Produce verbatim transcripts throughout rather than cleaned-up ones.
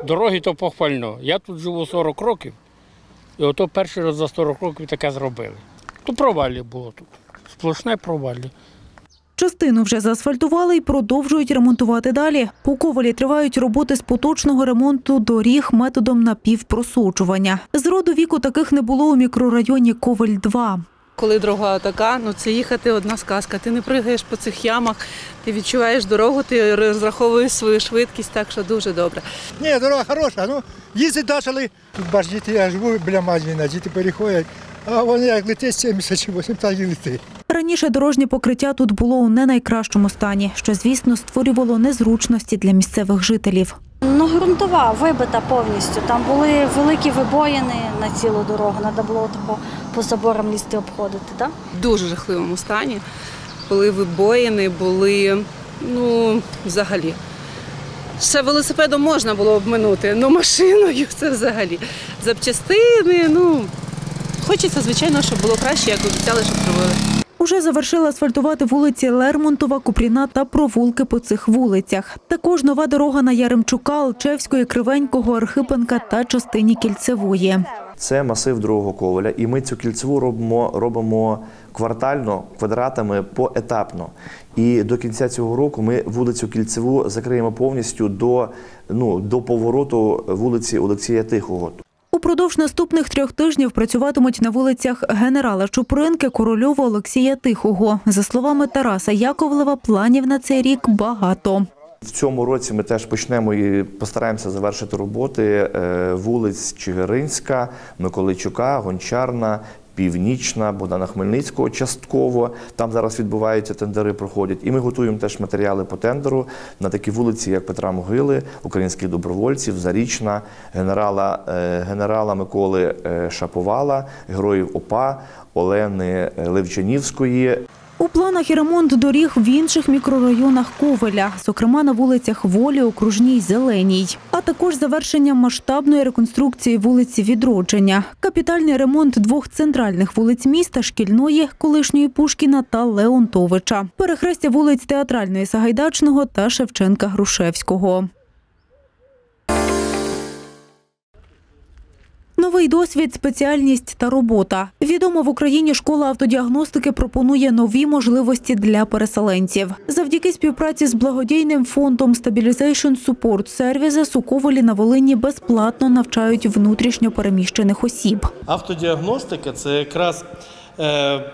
Дороги то похвально. Я тут живу сорок років, і ото перший раз за сорок років таке зробили. То провалля було тут, сплошне провалля. Частину вже заасфальтували і продовжують ремонтувати далі. У Ковелі тривають роботи з поточного ремонту доріг методом напівпросочування. З роду віку таких не було у мікрорайоні Ковель два. Коли дорога така, ну це їхати одна сказка. Ти не пригаєш по цих ямах, ти відчуваєш дорогу, ти розраховуєш свою швидкість, так що дуже добре. Ні, дорога хороша, ну їздити почали. Тут бач, діти, я живу біля Мазіна, діти переходять, а вони як летять сімдесят чи вісімдесят, так і летить. Раніше дорожнє покриття тут було у не найкращому стані, що, звісно, створювало незручності для місцевих жителів. Ну, ґрунтова, вибита повністю. Там були великі вибоїни на цілу дорогу, треба було по, по заборам лізти обходити, так? В дуже жахливому стані. Були вибоїни, були, ну, взагалі. Ще велосипедом можна було обминути, але машиною це взагалі. Запчастини, ну, хочеться, звичайно, щоб було краще, як обіцяли, щоб зробили. Уже завершили асфальтувати вулиці Лермонтова, Купріна та провулки по цих вулицях. Також нова дорога на Яремчука, Алчевської, Кривенького, Архипенка та частині Кільцевої. Це масив Другого Ковеля, і ми цю кільцеву робимо, робимо квартально, квадратами, поетапно. І до кінця цього року ми вулицю Кільцеву закриємо повністю до, ну, до повороту вулиці Олексія Тихого. Упродовж наступних трьох тижнів працюватимуть на вулицях генерала Чупринки, Корольова, Олексія Тихого. За словами Тараса Яковлева, планів на цей рік багато. В цьому році ми теж почнемо і постараємося завершити роботи вулиць Чигиринська, Миколайчука, Гончарна, Північна, Богдана Хмельницького частково. Там зараз відбуваються тендери, проходять. І ми готуємо теж матеріали по тендеру на такі вулиці, як Петра Могили, Українських добровольців, Зарічна, генерала, генерала Миколи Шаповала, Героїв ОПА, Олени Левчанівської. У планах і ремонт доріг в інших мікрорайонах Ковеля, зокрема на вулицях Волі, Окружній, Зеленій. А також завершення масштабної реконструкції вулиці Відродження, капітальний ремонт двох центральних вулиць міста – Шкільної, колишньої Пушкіна та Леонтовича, перехрестя вулиць Театральної, Сагайдачного та Шевченка-Грушевського. Новий досвід, спеціальність та робота. Відома в Україні школа автодіагностики пропонує нові можливості для переселенців. Завдяки співпраці з благодійним фондом Stabilization Support Services у Ковелі на Волині безплатно навчають внутрішньо переміщених осіб. Автодіагностика – це якраз е,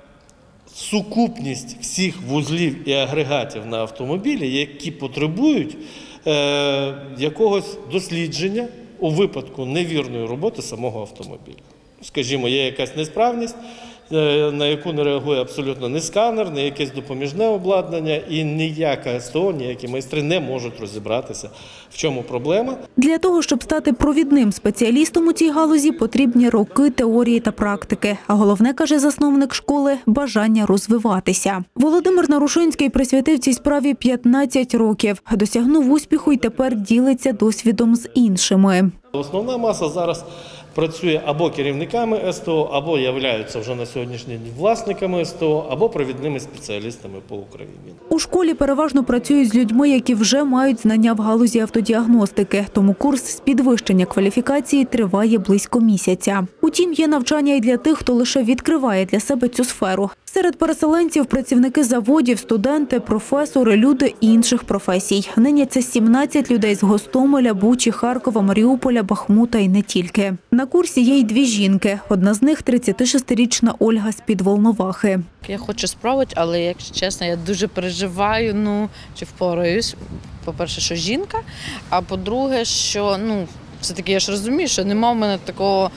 сукупність всіх вузлів і агрегатів на автомобілі, які потребують е, якогось дослідження у випадку невірної роботи самого автомобіля. Скажімо, є якась несправність, на яку не реагує абсолютно ні сканер, ні якесь допоміжне обладнання, і ніяка СТО, ніякі майстри не можуть розібратися, в чому проблема. Для того, щоб стати провідним спеціалістом у цій галузі, потрібні роки теорії та практики. А головне, каже засновник школи, бажання розвиватися. Володимир Нарушинський присвятив цій справі п'ятнадцять років. Досягнув успіху і тепер ділиться досвідом з іншими. Основна маса зараз працює або керівниками СТО, або являються вже на сьогоднішній день власниками СТО, або провідними спеціалістами по Україні. У школі переважно працюють з людьми, які вже мають знання в галузі автодіагностики. Тому курс з підвищення кваліфікації триває близько місяця. Утім, є навчання і для тих, хто лише відкриває для себе цю сферу. Серед переселенців – працівники заводів, студенти, професори, люди інших професій. Нині це сімнадцять людей з Гостомеля, Бучі, Харкова, Маріуполя, Бахмута і не тільки. На курсі є й дві жінки. Одна з них – тридцятишестирічна Ольга з-під Волновахи. Я хочу спробувати, але, якщо чесно, я дуже переживаю, ну, чи впораюсь. По-перше, що жінка, а по-друге, що, ну, все-таки я ж розумію, що немає в мене такого,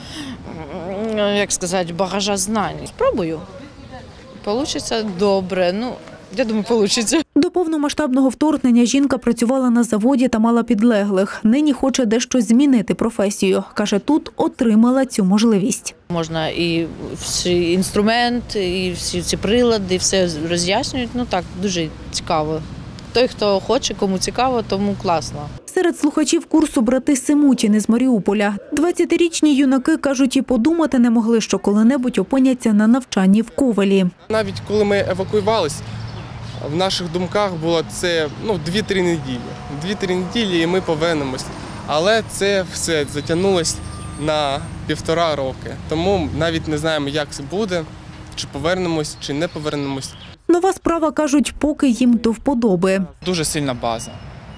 як сказати, багажа знань. Спробую. Получиться добре, ну, я думаю, получиться. До повномасштабного вторгнення жінка працювала на заводі та мала підлеглих. Нині хоче дещо змінити професію. Каже, тут отримала цю можливість. Можна і всі інструменти, і всі ці прилади, все роз'яснюють. Ну так, дуже цікаво. Той, хто хоче, кому цікаво, тому класно. Серед слухачів курсу брати Симутіни з Маріуполя. двадцятирічні юнаки, кажуть, і подумати не могли, що коли-небудь опиняться на навчанні в Ковелі. Навіть коли ми евакуювалися, в наших думках було це ну, дві-три неділі. Дві-три неділі і ми повернемось. Але це все затягнулося на півтора роки. Тому навіть не знаємо, як це буде, чи повернемось, чи не повернемось. Нова справа, кажуть, поки їм до вподоби. Дуже сильна база.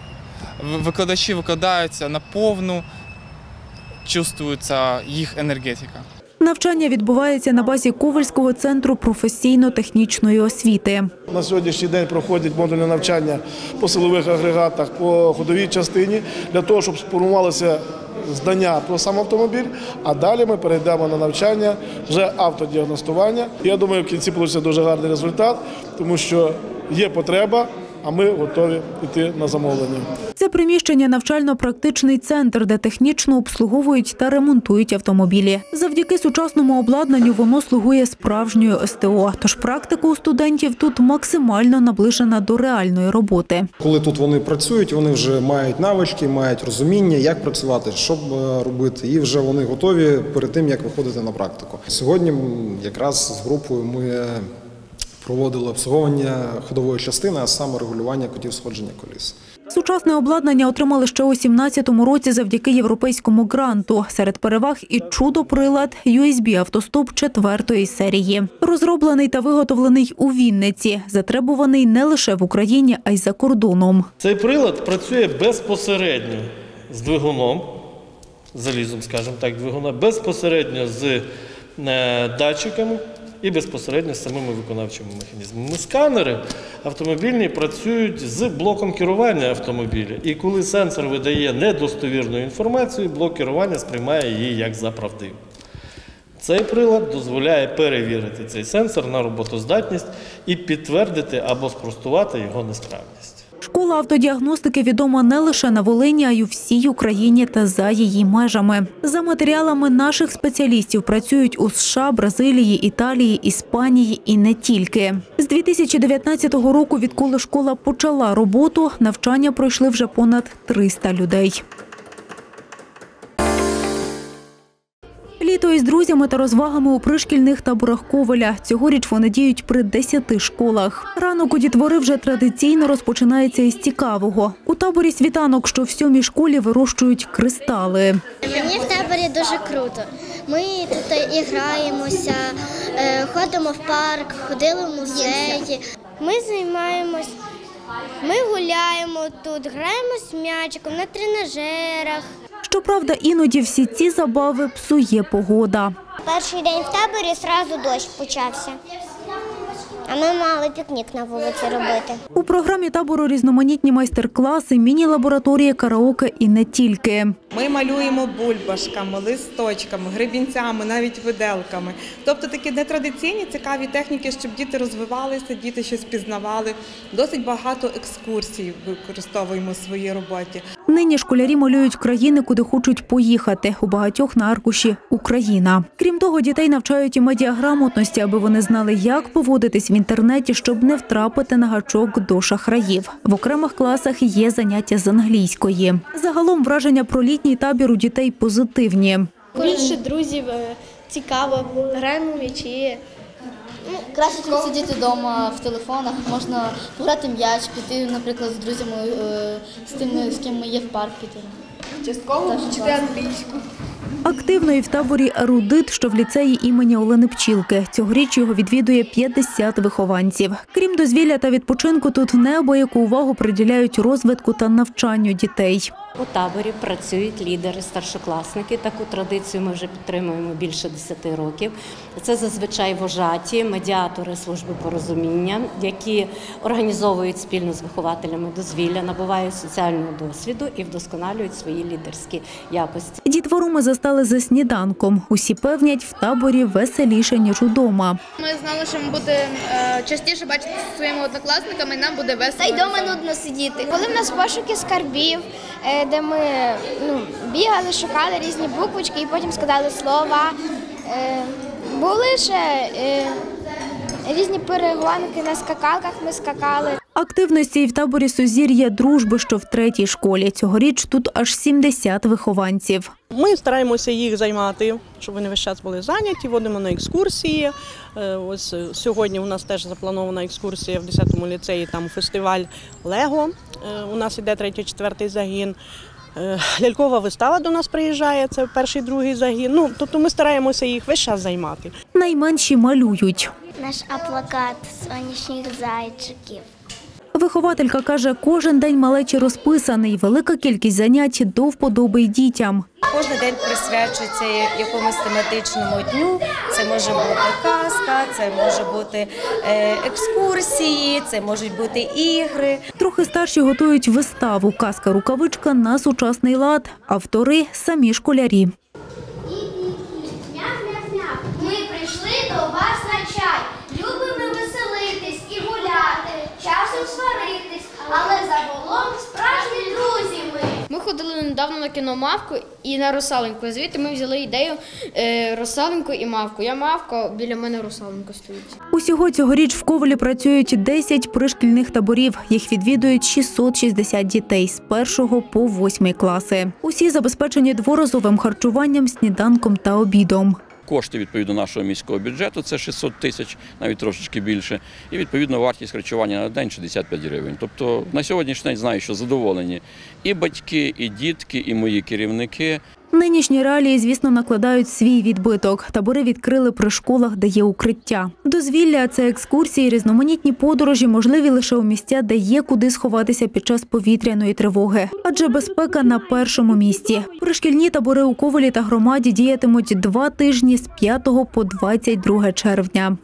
Викладачі викладаються на повну, чувствується їх енергетика. Навчання відбувається на базі Ковальського центру професійно-технічної освіти. На сьогоднішній день проходять модульне навчання по силових агрегатах, по ходовій частині, для того, щоб сформувалися знання про сам автомобіль, а далі ми перейдемо на навчання вже автодіагностування. Я думаю, в кінці вийде дуже гарний результат, тому що є потреба, а ми готові йти на замовлення. Це приміщення – навчально-практичний центр, де технічно обслуговують та ремонтують автомобілі. Завдяки сучасному обладнанню воно слугує справжньою ес те о. Тож практика у студентів тут максимально наближена до реальної роботи. Коли тут вони працюють, вони вже мають навички, мають розуміння, як працювати, що робити. І вже вони готові перед тим, як виходити на практику. Сьогодні якраз з групою ми проводили обслуговування ходової частини, а саме регулювання кутів сходження коліс. Сучасне обладнання отримали ще у сімнадцятому році завдяки європейському гранту. Серед переваг і чудо-прилад ю ес бі-автостоп четвертої серії. Розроблений та виготовлений у Вінниці. Затребуваний не лише в Україні, а й за кордоном. Цей прилад працює безпосередньо з двигуном, залізом, скажімо так, двигуна, безпосередньо з датчиками і безпосередньо з самими виконавчими механізмами. Сканери автомобільні працюють з блоком керування автомобіля. І коли сенсор видає недостовірну інформацію, блок керування сприймає її як за правдиву. Цей прилад дозволяє перевірити цей сенсор на роботоздатність і підтвердити або спростувати його несправність. Школа автодіагностики відома не лише на Волині, а й у всій Україні та за її межами. За матеріалами наших спеціалістів працюють у США, Бразилії, Італії, Іспанії і не тільки. З дві тисячі дев'ятнадцятого року, відколи школа почала роботу, навчання пройшли вже понад триста людей. Літо із друзями та розвагами у пришкільних таборах Ковеля. Цьогоріч вони діють при десяти школах. Ранок у дітвори вже традиційно розпочинається із цікавого. У таборі «Світанок», що в сьомій школі, вирощують кристали. Мені в таборі дуже круто. Ми тут і граємося, ходимо в парк, ходили в музеї. Ми займаємось, ми гуляємо тут, граємо з м'ячиком на тренажерах. Щоправда, іноді всі ці забави псує погода. Перший день в таборі одразу дощ почався, а ми мали пікнік на вулиці робити. У програмі табору різноманітні майстер-класи, міні-лабораторії, караоке і не тільки. Ми малюємо бульбашками, листочками, гребінцями, навіть виделками. Тобто такі нетрадиційні, цікаві техніки, щоб діти розвивалися, діти щось пізнавали. Досить багато екскурсій використовуємо в своїй роботі. Нині школярі малюють країни, куди хочуть поїхати. У багатьох на аркуші «Україна». Крім того, дітей навчають і медіаграмотності, аби вони знали, як поводитись в інтернеті, щоб не втрапити на гачок до шахраїв. В окремих класах є заняття з англійської. Загалом враження про літній табір у дітей позитивні. Більше друзів, цікаво, граємо в м'ячі. Ну, краще, ніж сидіти вдома в телефонах, можна пограти м'яч, піти, наприклад, з друзями, з тими, з ким ми є в парк піти. Частково вчити англійську. Активно і в таборі «Ерудит», що в ліцеї імені Олени Пчілки. Цьогоріч його відвідує п'ятдесят вихованців. Крім дозвілля та відпочинку, тут неабияку увагу приділяють розвитку та навчанню дітей. У таборі працюють лідери, старшокласники. Таку традицію ми вже підтримуємо більше десяти років. Це зазвичай вожаті, медіатори служби порозуміння, які організовують спільно з вихователями дозвілля, набувають соціального досвіду і вдосконалюють свої лідерські якості. Дітвору ми застали за сніданком. Усі певнять, в таборі веселіше, ніж удома. Ми знали, що ми будемо частіше бачити зі своїми однокласниками, і нам буде весело. Та й вдома нудно сидіти. Коли в нас пошуки скарбів, де ми ну, бігали, шукали різні буквочки і потім складали слова. Були ще різні перегонки на скакалках, ми скакали. Активності і в таборі «Сузір'я дружби», що в третій школі. Цьогоріч тут аж сімдесят вихованців. Ми стараємося їх займати, щоб вони весь час були зайняті, водимо на екскурсії. Ось сьогодні у нас теж запланована екскурсія в десятому ліцеї, там фестиваль «Лего». У нас іде третій-четвертий загін. Лялькова вистава до нас приїжджає, це перший, другий загін. Ну, тобто ми стараємося їх весь час займати. Найменші малюють. Наш аплакат сонячних зайчиків. Вихователька каже, кожен день малечі розписаний, велика кількість занять до вподоби й дітям. Кожен день присвячується якомусь тематичному дню. Це може бути казка, це може бути екскурсії, це можуть бути ігри. Трохи старші готують виставу «Казка-рукавичка» на сучасний лад. Автори – самі школярі. Ми прийшли до вас на чай. Любимо веселитись і гуляти, часом сваритись, але загалом справжні друзі ми. Ми ходили недавно на кіно «Мавку» і на «Русалоньку». Звідти ми взяли ідею е, «Русалоньку» і «Мавку». Я «Мавка», біля мене «Русалонька» стоїть. Усього цьогоріч в Ковелі працюють десять пришкільних таборів. Їх відвідують шістсот шістдесят дітей з першого по восьмий класи. Усі забезпечені дворазовим харчуванням, сніданком та обідом. Кошти, відповідно, нашого міського бюджету – це шістсот тисяч, навіть трошечки більше. І, відповідно, вартість харчування на день – шістдесят п'ять гривень. Тобто, на сьогоднішній день знаю, що задоволені і батьки, і дітки, і мої керівники. Нинішні реалії, звісно, накладають свій відбиток. Табори відкрили при школах, де є укриття. Дозвілля – це екскурсії, різноманітні подорожі, можливі лише у місця, де є куди сховатися під час повітряної тривоги. Адже безпека на першому місці. Пришкільні табори у Ковелі та громаді діятимуть два тижні з п'ятого по двадцять друге червня.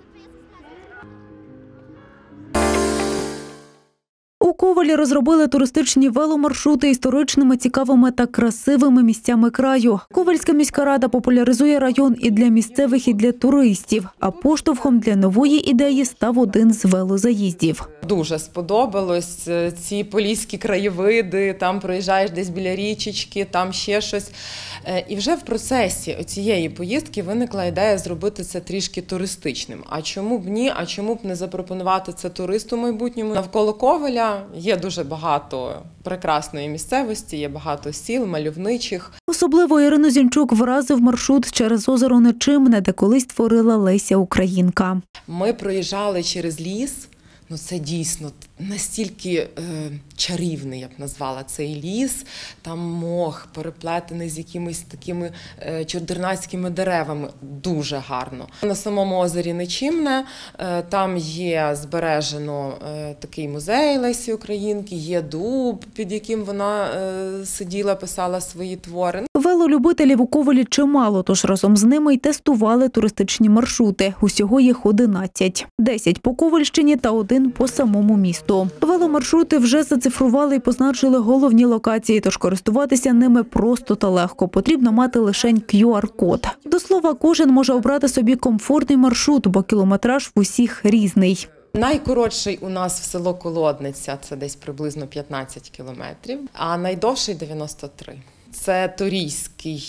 У Ковелі розробили туристичні веломаршрути історичними, цікавими та красивими місцями краю. Ковельська міська рада популяризує район і для місцевих, і для туристів. А поштовхом для нової ідеї став один з велозаїздів. Дуже сподобалось ці поліські краєвиди, там проїжджаєш десь біля річечки, там ще щось. І вже в процесі цієї поїздки виникла ідея зробити це трішки туристичним. А чому б ні? А чому б не запропонувати це туристу в майбутньому? Навколо Ковеля є дуже багато прекрасної місцевості, є багато сіл, мальовничих. Особливо Ірину Зінчук вразив маршрут через озеро Нечимне, де колись творила Леся Українка. Ми проїжджали через ліс. Ну, це дійсно настільки е, чарівний, я б назвала, цей ліс. Там мох переплетений з якимись такими е, чордернацькими деревами. Дуже гарно. На самому озері Нечимне е, там є збережено е, такий музей Лесі Українки, є дуб, під яким вона е, сиділа, писала свої твори. Велолюбителів у Ковелі чимало, тож разом з ними й тестували туристичні маршрути. Усього їх одинадцять. десять по Ковельщині та один по самому місту. Веломаршрути вже зацифрували і позначили головні локації, тож користуватися ними просто та легко. Потрібно мати лишень кю ар код. До слова, кожен може обрати собі комфортний маршрут, бо кілометраж в усіх різний. Найкоротший у нас в село Колодниця – це десь приблизно п'ятнадцять кілометрів, а найдовший – дев'яносто три. Це Торійський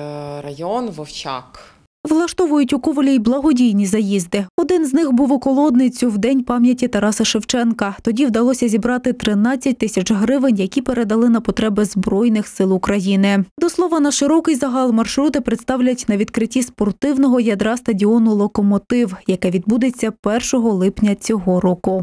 район, Вовчак. Влаштовують у Ковелі й благодійні заїзди. Один з них був у Колодницю в День пам'яті Тараса Шевченка. Тоді вдалося зібрати тринадцять тисяч гривень, які передали на потреби Збройних сил України. До слова, на широкий загал маршрути представлять на відкритті спортивного ядра стадіону «Локомотив», яке відбудеться першого липня цього року.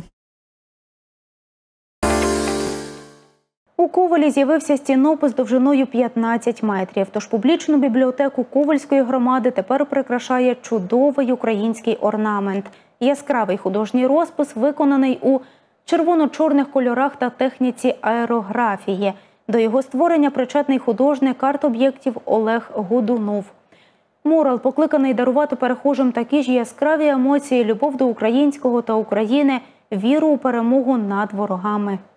У Ковелі з'явився стінопис довжиною п'ятнадцять метрів. Тож публічну бібліотеку Ковельської громади тепер прикрашає чудовий український орнамент. Яскравий художній розпис виконаний у червоно-чорних кольорах та техніці аерографії. До його створення причетний художник арт-об'єктів Олег Годунов. Мурал покликаний дарувати перехожим такі ж яскраві емоції, любов до українського та України, віру у перемогу над ворогами.